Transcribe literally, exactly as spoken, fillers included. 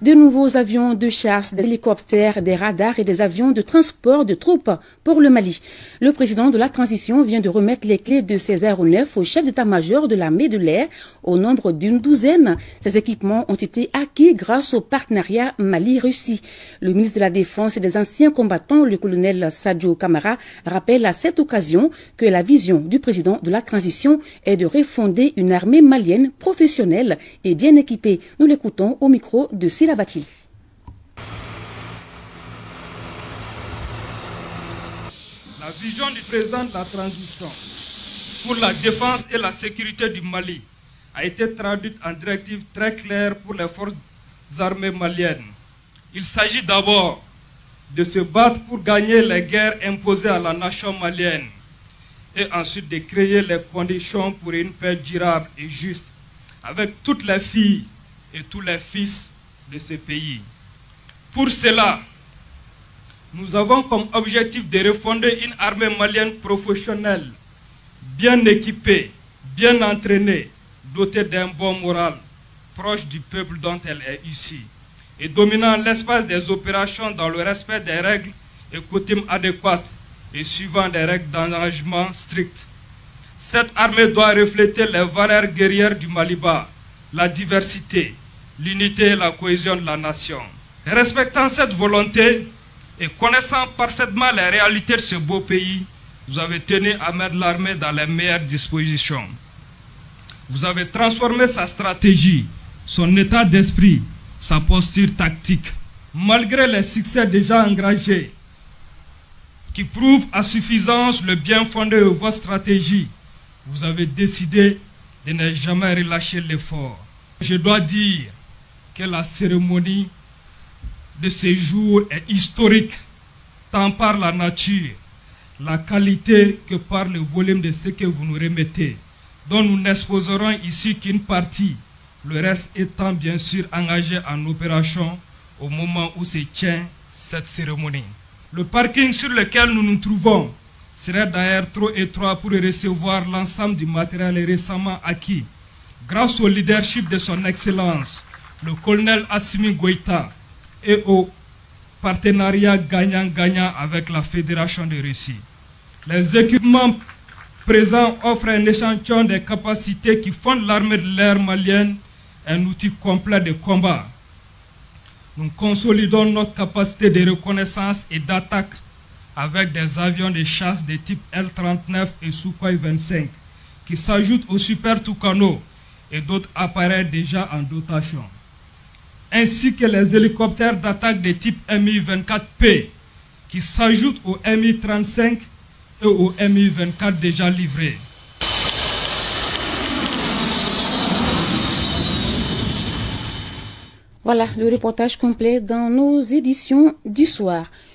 De nouveaux avions de chasse, des hélicoptères, des radars et des avions de transport de troupes pour le Mali. Le président de la transition vient de remettre les clés de ces aéronefs au chef d'état-major de l'armée de l'air au nombre d'une douzaine. Ces équipements ont été acquis grâce au partenariat Mali-Russie. Le ministre de la Défense et des anciens combattants, le colonel Sadio Kamara, rappelle à cette occasion que la vision du président de la transition est de refonder une armée malienne professionnelle et bien équipée. Nous l'écoutons au micro de Sila Bakili. La vision du président de la transition pour la défense et la sécurité du Mali a été traduite en directives très claires pour les forces armées maliennes. Il s'agit d'abord de se battre pour gagner les guerres imposées à la nation malienne et ensuite de créer les conditions pour une paix durable et juste avec toutes les filles et tous les fils de ce pays. Pour cela, nous avons comme objectif de refonder une armée malienne professionnelle, bien équipée, bien entraînée, dotée d'un bon moral, proche du peuple dont elle est issue, et dominant l'espace des opérations dans le respect des règles et coutumes adéquates et suivant des règles d'engagement strictes. Cette armée doit refléter les valeurs guerrières du Maliba, la diversité, l'unité et la cohésion de la nation. Respectant cette volonté et connaissant parfaitement les réalités de ce beau pays, vous avez tenu à mettre l'armée dans les meilleures dispositions. Vous avez transformé sa stratégie, son état d'esprit, sa posture tactique. Malgré les succès déjà engagés, qui prouvent à suffisance le bien fondé de votre stratégie, vous avez décidé de ne jamais relâcher l'effort. Je dois dire que la cérémonie de ce jour est historique, tant par la nature, la qualité que par le volume de ce que vous nous remettez, dont nous n'exposerons ici qu'une partie, le reste étant bien sûr engagé en opération au moment où se tient cette cérémonie. Le parking sur lequel nous nous trouvons serait d'ailleurs trop étroit pour recevoir l'ensemble du matériel récemment acquis, grâce au leadership de son Excellence, le colonel Assimi Goïta, et au partenariat gagnant-gagnant avec la Fédération de Russie. Les équipements présents offrent un échantillon des capacités qui fondent l'armée de l'air malienne, un outil complet de combat. Nous consolidons notre capacité de reconnaissance et d'attaque avec des avions de chasse de type L trente-neuf et Sukhoi vingt-cinq qui s'ajoutent au Super Tucano et d'autres appareils déjà en dotation, ainsi que les hélicoptères d'attaque de type M I vingt-quatre P qui s'ajoutent au M I trente-cinq et au M I vingt-quatre déjà livrés. Voilà le reportage complet dans nos éditions du soir.